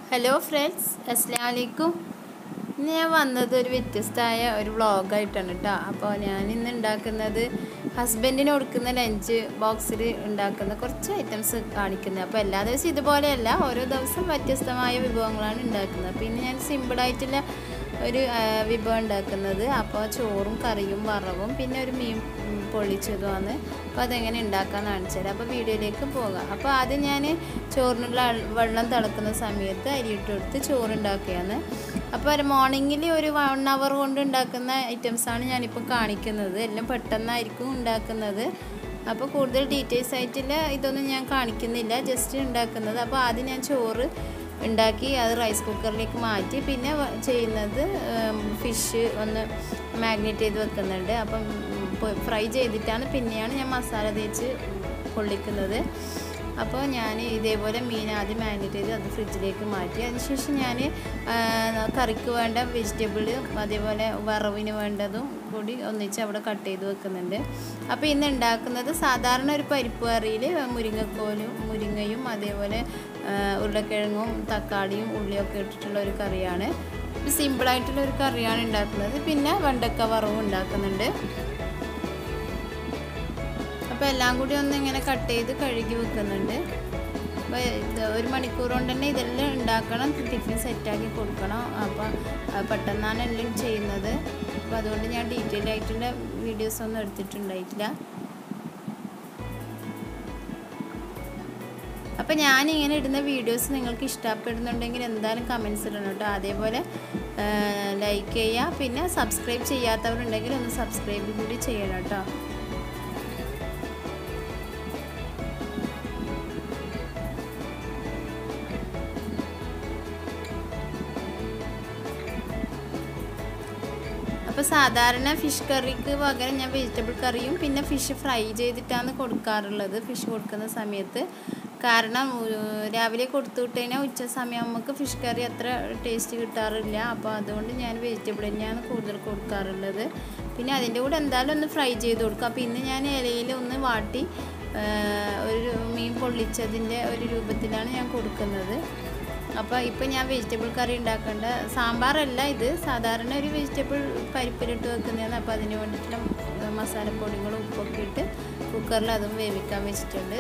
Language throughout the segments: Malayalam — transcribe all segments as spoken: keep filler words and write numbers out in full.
ഹലോ ഫ്രണ്ട്സ്, അസ്സലാമു അലൈക്കും. ഇന്ന് ഞാൻ വന്നത് ഒരു വ്യത്യസ്തമായ ഒരു വ്ളോഗായിട്ടാണ് കേട്ടോ. അപ്പോൾ ഞാൻ ഇന്ന് ഉണ്ടാക്കുന്നത് ഹസ്ബൻഡിന് കൊടുക്കുന്ന ലഞ്ച് ബോക്സിൽ ഉണ്ടാക്കുന്ന കുറച്ച് ഐറ്റംസ് കാണിക്കുന്നത്. അപ്പോൾ എല്ലാ ദിവസവും ഇതുപോലെയല്ല, ഓരോ ദിവസം വ്യത്യസ്തമായ വിഭവങ്ങളാണ് ഉണ്ടാക്കുന്നത്. അപ്പോൾ ഇന്ന് ഞാൻ സിമ്പിളായിട്ടുള്ള ഒരു വിഭവം ഉണ്ടാക്കുന്നത്. അപ്പോൾ ചോറും കറിയും വറവും പിന്നെ ഒരു മീൻ പൊള്ളിച്ചതുമാണ്. അപ്പോൾ അതെങ്ങനെ ഉണ്ടാക്കാമെന്ന് കാണിച്ചു തരാം. അപ്പോൾ വീഡിയോയിലേക്ക് പോകാം. അപ്പോൾ ആദ്യം ഞാൻ ചോറിനുള്ള വെള്ളം തിളക്കുന്ന സമയത്ത് അരിയിട്ട് കൊടുത്ത് ചോറുണ്ടാക്കുകയാണ്. അപ്പോൾ ഒരു മോർണിംഗിൽ ഒരു വൺ അവർ കൊണ്ട് ഉണ്ടാക്കുന്ന ഐറ്റംസാണ് ഞാനിപ്പോൾ കാണിക്കുന്നത്. എല്ലാം പെട്ടെന്നായിരിക്കും ഉണ്ടാക്കുന്നത്. അപ്പോൾ കൂടുതൽ ഡീറ്റെയിൽസ് ആയിട്ടുള്ള ഇതൊന്നും ഞാൻ കാണിക്കുന്നില്ല, ജസ്റ്റ് ഉണ്ടാക്കുന്നത്. അപ്പോൾ ആദ്യം ഞാൻ ചോറ് ഉണ്ടാക്കി അത് റൈസ് കുക്കറിലേക്ക് മാറ്റി പിന്നെ ചെയ്യുന്നത് ഫിഷ് ഒന്ന് മാഗ്നേറ്റ് ചെയ്ത് വെക്കുന്നുണ്ട്. അപ്പം ഫ്രൈ ചെയ്തിട്ടാണ് പിന്നെയാണ് ഞാൻ മസാല തേച്ച് പൊള്ളിക്കുന്നത്. അപ്പോൾ ഞാൻ ഇതേപോലെ മീൻ ആദ്യം മാഗ്നേറ്റ് ചെയ്ത് അത് ഫ്രിഡ്ജിലേക്ക് മാറ്റി. അതിനുശേഷം ഞാൻ കറിക്ക് വേണ്ട വെജിറ്റബിൾ അതേപോലെ വറവിന് വേണ്ടതും കൂടി ഒന്നിച്ച് അവിടെ കട്ട് ചെയ്ത് വെക്കുന്നുണ്ട്. അപ്പോൾ ഇന്ന് ഉണ്ടാക്കുന്നത് സാധാരണ ഒരു പരിപ്പ് കറിയിൽ മുരിങ്ങക്കോലും മുരിങ്ങയും അതേപോലെ ഉരുളക്കിഴങ്ങും തക്കാളിയും ഉള്ളിയൊക്കെ ഇട്ടിട്ടുള്ള ഒരു കറിയാണ്. സിമ്പിളായിട്ടുള്ള ഒരു കറിയാണ് ഉണ്ടാക്കുന്നത്. പിന്നെ വെണ്ടക്ക വറവും ഉണ്ടാക്കുന്നുണ്ട്. അപ്പോൾ എല്ലാം കൂടി ഒന്ന് ഇങ്ങനെ കട്ട് ചെയ്ത് കഴുകി വെക്കുന്നുണ്ട്. അപ്പോൾ ഇത് ഒരു മണിക്കൂർ കൊണ്ട് തന്നെ ഇതെല്ലാം ഉണ്ടാക്കണം, ടിഫിൻ സെറ്റാക്കി കൊടുക്കണം. അപ്പോൾ പെട്ടെന്നാണ് എല്ലാം ചെയ്യുന്നത്. അപ്പോൾ അതുകൊണ്ട് ഞാൻ ഡീറ്റെയിൽ ആയിട്ടുള്ള വീഡിയോസൊന്നും എടുത്തിട്ടുണ്ടായിട്ടില്ല. അപ്പോൾ ഞാനിങ്ങനെ ഇടുന്ന വീഡിയോസ് നിങ്ങൾക്ക് ഇഷ്ടപ്പെടുന്നുണ്ടെങ്കിൽ എന്തായാലും കമൻസ് ഇടണം കേട്ടോ. അതേപോലെ ലൈക്ക് ചെയ്യുക. പിന്നെ സബ്സ്ക്രൈബ് ചെയ്യാത്തവരുണ്ടെങ്കിൽ ഒന്ന് സബ്സ്ക്രൈബ് കൂടി ചെയ്യണം കേട്ടോ. അപ്പോൾ സാധാരണ ഫിഷ് കറിക്ക് പകരം ഞാൻ വെജിറ്റബിൾ കറിയും പിന്നെ ഫിഷ് ഫ്രൈ ചെയ്തിട്ടാണ് കൊടുക്കാറുള്ളത് ഫിഷ് കൊടുക്കുന്ന സമയത്ത്. കാരണം രാവിലെ കൊടുത്തു വിട്ട് കഴിഞ്ഞാൽ ഉച്ച സമയം നമുക്ക് ഫിഷ് കറി അത്ര ടേസ്റ്റ് കിട്ടാറില്ല. അപ്പോൾ അതുകൊണ്ട് ഞാൻ വെജിറ്റബിൾ തന്നെയാണ് കൂടുതൽ കൊടുക്കാറുള്ളത്. പിന്നെ അതിൻ്റെ കൂടെ എന്തായാലും ഒന്ന് ഫ്രൈ ചെയ്ത് കൊടുക്കും. അപ്പോൾ ഇന്ന് ഞാൻ ഇലയിൽ ഒന്ന് വാട്ടി ഒരു മീൻ പൊള്ളിച്ചതിൻ്റെ ഒരു രൂപത്തിലാണ് ഞാൻ കൊടുക്കുന്നത്. അപ്പോൾ ഇപ്പോൾ ഞാൻ വെജിറ്റബിൾ കറി ഉണ്ടാക്കേണ്ട സാമ്പാറല്ല ഇത്, സാധാരണ ഒരു വെജിറ്റബിൾ പരിപ്പിലിട്ട് വെക്കുന്നതാണ്. അപ്പോൾ അതിന് വേണ്ടിയിട്ടുള്ള മസാലപ്പൊടികളും ഉപ്പൊക്കെ ഇട്ട് കുക്കറിൽ അതും വേവിക്കാൻ വെച്ചിട്ടുണ്ട്.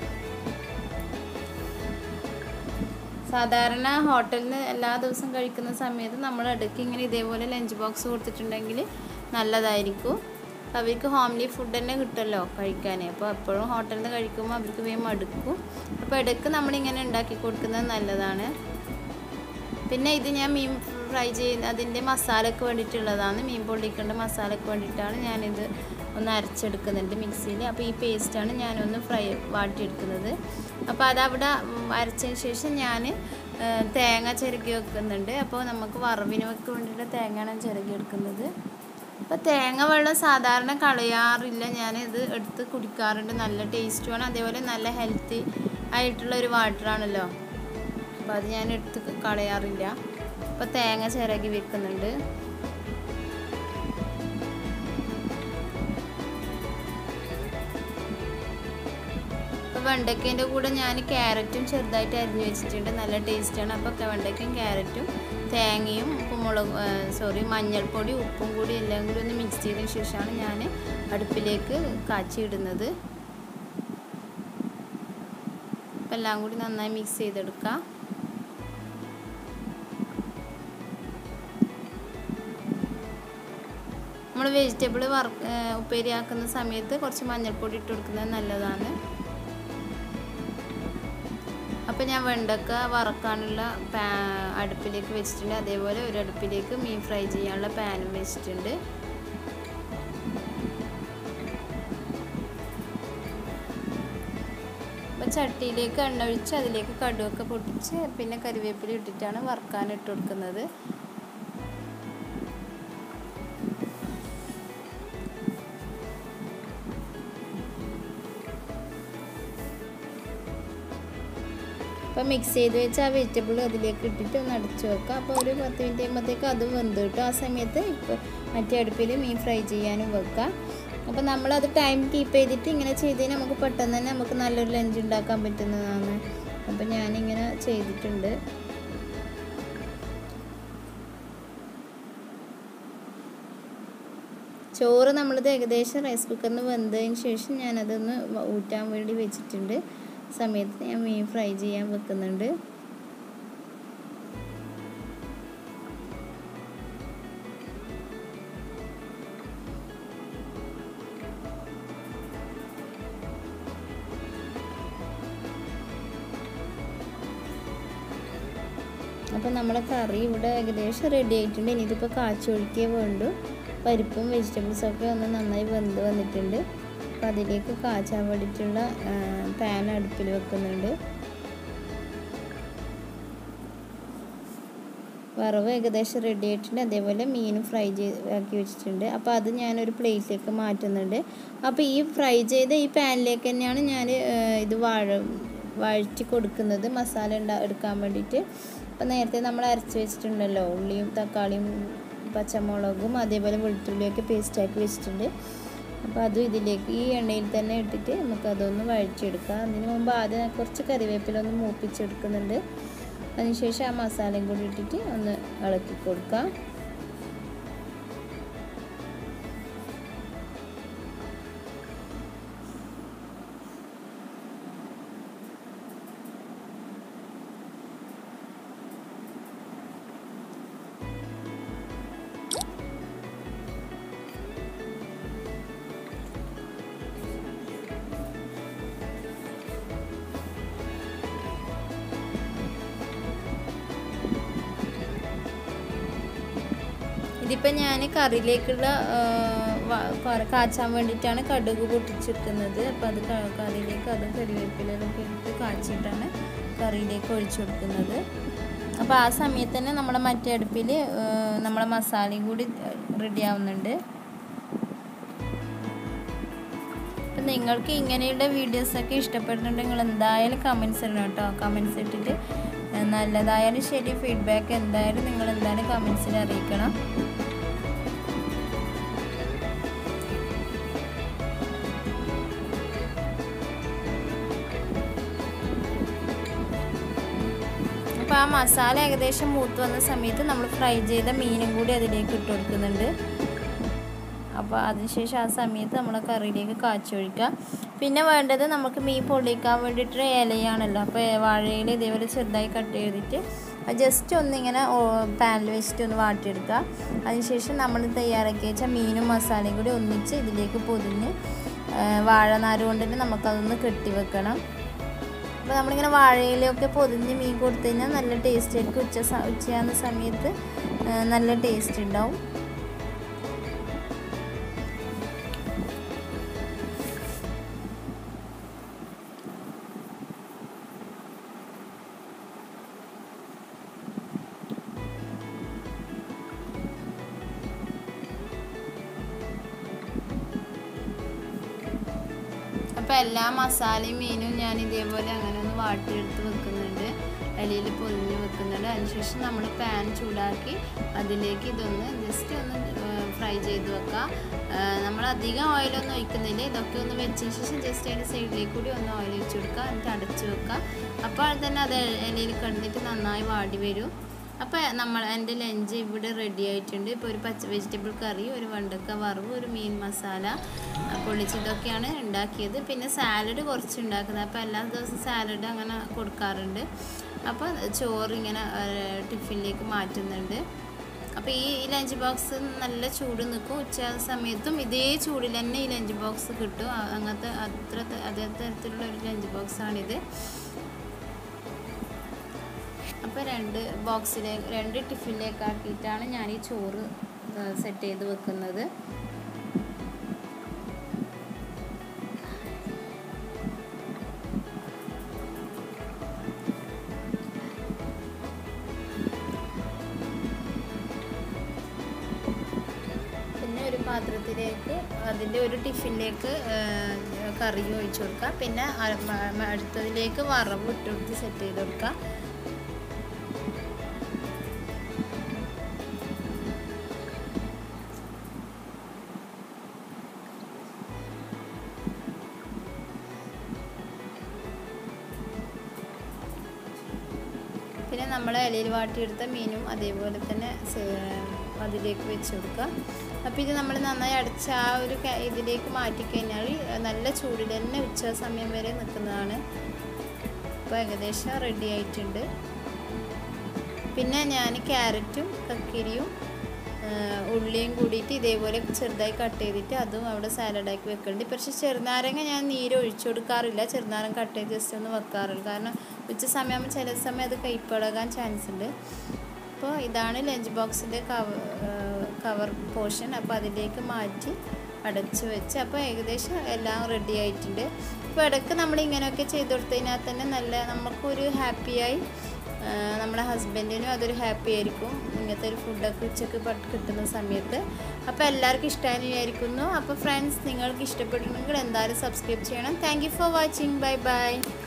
സാധാരണ ഹോട്ടലിൽ നിന്ന് എല്ലാ ദിവസവും കഴിക്കുന്ന സമയത്ത് നമ്മൾ ഇടയ്ക്ക് ഇങ്ങനെ ഇതേപോലെ ലഞ്ച് ബോക്സ് കൊടുത്തിട്ടുണ്ടെങ്കിൽ നല്ലതായിരിക്കും. അവർക്ക് ഹോംലി ഫുഡ് തന്നെ കിട്ടുമല്ലോ കഴിക്കാൻ. അപ്പോൾ എപ്പോഴും ഹോട്ടലിൽ നിന്ന് കഴിക്കുമ്പോൾ അവർക്ക് വേഗം മടുക്കും. അപ്പോൾ ഇടയ്ക്ക് നമ്മളിങ്ങനെ ഉണ്ടാക്കി കൊടുക്കുന്നത് നല്ലതാണ്. പിന്നെ ഇത് ഞാൻ മീൻ ഫ്രൈ ചെയ്യുന്ന അതിൻ്റെ മസാലയ്ക്ക് വേണ്ടിയിട്ടുള്ളതാണ്. മീൻ പൊള്ളിക്കേണ്ട മസാലയ്ക്ക് വേണ്ടിയിട്ടാണ് ഞാനിത് ഒന്ന് അരച്ചെടുക്കുന്നുണ്ട് മിക്സിയിൽ. അപ്പോൾ ഈ പേസ്റ്റാണ് ഞാനൊന്ന് ഫ്രൈ വാട്ടിയെടുക്കുന്നത്. അപ്പോൾ അതവിടെ അരച്ചതിന് ശേഷം ഞാൻ തേങ്ങ ചിരകി വെക്കുന്നുണ്ട്. അപ്പോൾ നമുക്ക് വറവിനൊക്കെ വേണ്ടിയിട്ട് തേങ്ങയാണ് ചിരകി എടുക്കുന്നത്. അപ്പോൾ തേങ്ങ വെള്ളം സാധാരണ കളയാറില്ല, ഞാനിത് എടുത്ത് കുടിക്കാറുണ്ട്. നല്ല ടേസ്റ്റുമാണ്, അതേപോലെ നല്ല ഹെൽത്തി ആയിട്ടുള്ള ഒരു വാട്ടറാണല്ലോ. അപ്പോൾ അത് ഞാൻ എടുത്ത് കളയാറില്ല. അപ്പോൾ തേങ്ങ ചിരകി വെക്കുന്നുണ്ട്. അപ്പോൾ വെണ്ടയ്ക്കേൻ്റെ കൂടെ ഞാൻ ക്യാരറ്റും ചെറുതായിട്ട് അരിഞ്ഞ് വെച്ചിട്ടുണ്ട്. നല്ല ടേസ്റ്റാണ്. അപ്പോൾ വെണ്ടയ്ക്കും ക്യാരറ്റും തേങ്ങയും ഉപ്പുമുളക് സോറി മഞ്ഞൾപ്പൊടി ഉപ്പും കൂടി എല്ലാം കൂടി ഒന്ന് മിക്സ് ചെയ്തതിന് ശേഷമാണ് ഞാൻ അടുപ്പിലേക്ക് കാച്ചിയിടുന്നത്. അപ്പോൾ എല്ലാം കൂടി നന്നായി മിക്സ് ചെയ്തെടുക്കാം. നമ്മൾ വെജിറ്റബിൾ വർക്ക് ഉപ്പേരിയാക്കുന്ന സമയത്ത് കുറച്ച് മഞ്ഞൾപ്പൊടി ഇട്ട് കൊടുക്കുന്നത് നല്ലതാണ്. അപ്പോൾ ഞാൻ വെണ്ടക്ക വറക്കാനുള്ള പാ അടുപ്പിലേക്ക് വെച്ചിട്ടുണ്ട്. അതേപോലെ ഒരു അടുപ്പിലേക്ക് മീൻ ഫ്രൈ ചെയ്യാനുള്ള പാനും വെച്ചിട്ടുണ്ട്. അപ്പോൾ ചട്ടിയിലേക്ക് എണ്ണ ഒഴിച്ച് അതിലേക്ക് കടുവൊക്കെ പൊട്ടിച്ച് പിന്നെ കറിവേപ്പില ഇട്ടിട്ടാണ് വറക്കാൻ ഇട്ട് കൊടുക്കുന്നത്. അപ്പോൾ മിക്സ് ചെയ്ത് വെച്ച് ആ വെജിറ്റബിൾ അതിലേക്ക് ഇട്ടിട്ട് ഒന്ന് അടച്ചു വെക്കുക. അപ്പോൾ ഒരു പത്ത് മിനിറ്റ് കഴിയുമ്പോഴത്തേക്ക് അത് വെന്ത് കിട്ടും. ആ സമയത്ത് ഇപ്പോൾ മറ്റേ അടുപ്പിൽ മീൻ ഫ്രൈ ചെയ്യാനും വെക്കുക. അപ്പോൾ നമ്മളത് ടൈം കീപ്പ് ചെയ്തിട്ട് ഇങ്ങനെ ചെയ്ത് കഴിഞ്ഞാൽ നമുക്ക് പെട്ടെന്ന് തന്നെ നമുക്ക് നല്ലൊരു ലഞ്ച് ഉണ്ടാക്കാൻ പറ്റുന്നതാണ്. അപ്പോൾ ഞാനിങ്ങനെ ചെയ്തിട്ടുണ്ട്. ചോറ് നമ്മളിത് ഏകദേശം റൈസ് കുക്കറിൽ നിന്ന് വെന്തതിന് ശേഷം ഞാനതൊന്ന് ഊറ്റാൻ വേണ്ടി വെച്ചിട്ടുണ്ട്. സമയത്ത് ഞാൻ മീൻ ഫ്രൈ ചെയ്യാൻ വെക്കുന്നുണ്ട്. അപ്പോൾ നമ്മളെ കറി ഇവിടെ ഏകദേശം റെഡി ആയിട്ടുണ്ട്. ഇനി ഇതിപ്പോൾ കാച്ചൊഴിക്കേ വേണ്ടു. പരിപ്പും വെജിറ്റബിൾസൊക്കെ ഒന്ന് നന്നായി വെന്ത് വന്നിട്ടുണ്ട്. അപ്പോൾ അതിലേക്ക് കാച്ചാൻ വേണ്ടിയിട്ടുള്ള പാൻ അടുപ്പിൽ വെക്കുന്നുണ്ട്. വറവ് ഏകദേശം റെഡി ആയിട്ടുണ്ട്. അതേപോലെ മീനും ഫ്രൈ ചെയ്ത് ആക്കി വെച്ചിട്ടുണ്ട്. അപ്പോൾ അത് ഞാനൊരു പ്ലേറ്റിലേക്ക് മാറ്റുന്നുണ്ട്. അപ്പോൾ ഈ ഫ്രൈ ചെയ്ത ഈ പാനിലേക്ക് തന്നെയാണ് ഞാൻ ഇത് വാഴ വഴറ്റി കൊടുക്കുന്നത്, മസാല ഉണ്ടാ എടുക്കാൻ വേണ്ടിയിട്ട്. അപ്പോൾ നേരത്തെ നമ്മൾ അരച്ച് വെച്ചിട്ടുണ്ടല്ലോ, ഉള്ളിയും തക്കാളിയും പച്ചമുളകും അതേപോലെ വെളുത്തുള്ളിയൊക്കെ പേസ്റ്റാക്കി വെച്ചിട്ടുണ്ട്. അപ്പോൾ അതും ഇതിലേക്ക് ഈ എണ്ണയിൽ തന്നെ ഇട്ടിട്ട് നമുക്കതൊന്ന് വഴറ്റിയെടുക്കാം. അതിന് മുമ്പ് ആദ്യം കുറച്ച് കറിവേപ്പിലൊന്ന് മൂപ്പിച്ചെടുക്കുന്നുണ്ട്. അതിനുശേഷം ആ മസാലയും കൂടി ഇട്ടിട്ട് ഒന്ന് ഇളക്കി കൊടുക്കാം. ഇതിപ്പോൾ ഞാൻ കറിയിലേക്കുള്ള കാച്ചാൻ വേണ്ടിയിട്ടാണ് കടുക് പൊട്ടിച്ചെടുക്കുന്നത്. അപ്പോൾ അത് കറിയിലേക്ക് അതും കറിവേപ്പിലൊക്കെ ഇട്ട് കാച്ചിട്ടാണ് കറിയിലേക്ക് ഒഴിച്ചു കൊടുക്കുന്നത്. അപ്പോൾ ആ സമയത്ത് തന്നെ നമ്മുടെ മറ്റേ അടുപ്പിൽ നമ്മളെ മസാലയും കൂടി റെഡി ആവുന്നുണ്ട്. അപ്പം നിങ്ങൾക്ക് ഇങ്ങനെയുള്ള വീഡിയോസൊക്കെ ഇഷ്ടപ്പെട്ടിട്ടുണ്ടെങ്കിൽ നിങ്ങൾ എന്തായാലും കമൻസ് ഇടണം കേട്ടോ. കമൻസ് ഇട്ടിട്ട് നല്ലതായാലും ശരി, ഫീഡ്ബാക്ക് എന്തായാലും നിങ്ങൾ എന്തായാലും കമൻസിൽ അറിയിക്കണം. അപ്പോൾ ആ മസാല ഏകദേശം മൂത്ത് വന്ന സമയത്ത് നമ്മൾ ഫ്രൈ ചെയ്ത മീനും കൂടി അതിലേക്ക് ഇട്ട് കൊടുക്കുന്നുണ്ട്. അപ്പോൾ അതിനുശേഷം ആ സമയത്ത് നമ്മൾ കറിയിലേക്ക് കാച്ചൊഴിക്കുക. പിന്നെ വേണ്ടത് നമുക്ക് മീൻ പൊള്ളിക്കാൻ വേണ്ടിയിട്ട് ഇലയാണല്ലോ. അപ്പോൾ വാഴയില ഇതേപോലെ ചെറുതായി കട്ട് ചെയ്തിട്ട് ജസ്റ്റ് ഒന്നിങ്ങനെ പാനിൽ വെച്ചിട്ട് ഒന്ന് വാട്ടിയെടുക്കുക. അതിനുശേഷം നമ്മൾ തയ്യാറാക്കി വെച്ചാൽ മീനും മസാലയും കൂടി ഒന്നിച്ച് ഇതിലേക്ക് പൊതിഞ്ഞ് വാഴനാര് കൊണ്ട് തന്നെ നമുക്കതൊന്ന് കെട്ടി വെക്കണം. അപ്പോൾ നമ്മളിങ്ങനെ വാഴയിലൊക്കെ പൊതിഞ്ഞ് മീൻ കൊടുത്തു കഴിഞ്ഞാൽ നല്ല ടേസ്റ്റ് ആയിരിക്കും. ഉച്ച ഉച്ചയാകുന്ന സമയത്ത് നല്ല ടേസ്റ്റ് ഉണ്ടാവും. അപ്പോൾ എല്ലാ മസാലയും മീനും ഞാൻ ഇതേപോലെ അങ്ങനെ ഒന്ന് വാട്ടിയെടുത്ത് വെക്കുന്നുണ്ട്, ഇലയിൽ പൊതിഞ്ഞ് വെക്കുന്നുണ്ട്. അതിനുശേഷം നമ്മൾ പാൻ ചൂടാക്കി അതിലേക്ക് ഇതൊന്ന് ജസ്റ്റ് ഒന്ന് ഫ്രൈ ചെയ്ത് വെക്കുക. നമ്മൾ അധികം ഓയിലൊന്നും ഒഴിക്കുന്നില്ല. ഇതൊക്കെ ഒന്ന് വെച്ചതിന് ശേഷം ജസ്റ്റ് അതിൻ്റെ സൈഡിലേക്ക് കൂടി ഒന്ന് ഓയിൽ ഒഴിച്ച് കൊടുക്കുക, എന്നിട്ട് അടച്ച് വെക്കുക. അപ്പോൾ തന്നെ അത് ഇലയിൽ കിടന്നിട്ട് നന്നായി വാടി വരും. അപ്പോൾ നമ്മൾ എൻ്റെ ലഞ്ച് ഇവിടെ റെഡി ആയിട്ടുണ്ട്. ഇപ്പോൾ ഒരു പച്ച വെജിറ്റബിൾ കറി, ഒരു വെണ്ടക്ക വറവ്, ഒരു മീൻ മസാല പൊള്ളിച്ചതൊക്കെയാണ് ഉണ്ടാക്കിയത്. പിന്നെ സാലഡ് കുറച്ച് ഉണ്ടാക്കുന്നത്. അപ്പോൾ എല്ലാ ദിവസവും സാലഡ് അങ്ങനെ കൊടുക്കാറുണ്ട്. അപ്പോൾ ചോറ് ഇങ്ങനെ ടിഫിനിലേക്ക് മാറ്റുന്നുണ്ട്. അപ്പോൾ ഈ ലഞ്ച് ബോക്സ് നല്ല ചൂട് നിൽക്കും. ഉച്ച സമയത്തും ഇതേ ചൂടിൽ തന്നെ ഈ ലഞ്ച് ബോക്സ് കിട്ടും. അങ്ങനത്തെ അത്ര അതേ തരത്തിലുള്ള ഒരു ലഞ്ച് ബോക്സാണിത്. അപ്പോൾ രണ്ട് ബോക്സിലേക്ക് രണ്ട് ടിഫിനിലേക്ക് ആക്കിയിട്ടാണ് ഞാൻ ഈ ചോറ് സെറ്റ് ചെയ്ത് വെക്കുന്നത്. പിന്നെ ഒരു പാത്രത്തിലേക്ക് അതിൻ്റെ ഒരു ടിഫിനിലേക്ക് കറി ഒഴിച്ചു കൊടുക്കുക. പിന്നെ അടുത്തതിലേക്ക് വറവ് ഇട്ട് കൊടുത്ത് സെറ്റ് ചെയ്ത് കൊടുക്കുക. പിന്നെ നമ്മൾ ഇലയിൽ വാട്ടിയെടുത്ത മീനും അതേപോലെ തന്നെ അതിലേക്ക് വെച്ച് കൊടുക്കുക. അപ്പോൾ ഇത് നമ്മൾ നന്നായി അടച്ച ആ ഒരു ഇതിലേക്ക് മാറ്റിക്കഴിഞ്ഞാൽ നല്ല ചൂടിൽ തന്നെ ഉച്ച സമയം വരെ നിൽക്കുന്നതാണ്. അപ്പോൾ ഏകദേശം റെഡി ആയിട്ടുണ്ട്. പിന്നെ ഞാൻ ക്യാരറ്റും കക്കിരിയും ഉള്ളിയും കൂടിയിട്ട് ഇതേപോലെ ചെറുതായി കട്ട് ചെയ്തിട്ട് അതും അവിടെ സാലഡാക്കി വെക്കുന്നുണ്ട്. പക്ഷേ ചെറുനാരങ്ങ ഞാൻ നീര് ഒഴിച്ചു കൊടുക്കാറില്ല, ചെറുനാരങ്ങ കട്ട് ചെയ്ത് ജസ്റ്റ് ഒന്ന് വെക്കാറില്ല. കാരണം ഉച്ച സമയമാകുമ്പോൾ ചില സമയം അത് കയ്പളകാൻ ചാൻസ് ഉണ്ട്. അപ്പോൾ ഇതാണ് ലഞ്ച് ബോക്സിൻ്റെ കവർ കവർ പോർഷൻ. അപ്പോൾ അതിലേക്ക് മാറ്റി അടച്ച് വെച്ച് അപ്പോൾ ഏകദേശം എല്ലാം റെഡി ആയിട്ടുണ്ട്. അപ്പോൾ ഇടയ്ക്ക് നമ്മൾ ഇങ്ങനെയൊക്കെ ചെയ്ത് കൊടുത്തതിനാൽ തന്നെ നല്ല നമുക്കൊരു ഹാപ്പിയായി, നമ്മുടെ ഹസ്ബൻഡിനും അതൊരു ഹാപ്പി ആയിരിക്കും ഇങ്ങനത്തെ ഒരു ഫുഡൊക്കെ ഉച്ചക്ക് കിട്ടുന്ന സമയത്ത്. അപ്പോൾ എല്ലാവർക്കും ഇഷ്ടമായി വിചാരിക്കുന്നു. അപ്പോൾ ഫ്രണ്ട്സ്, നിങ്ങൾക്ക് ഇഷ്ടപ്പെട്ടിട്ടുണ്ടെങ്കിൽ എന്തായാലും സബ്സ്ക്രൈബ് ചെയ്യണം. Thank you for watching. Bye by.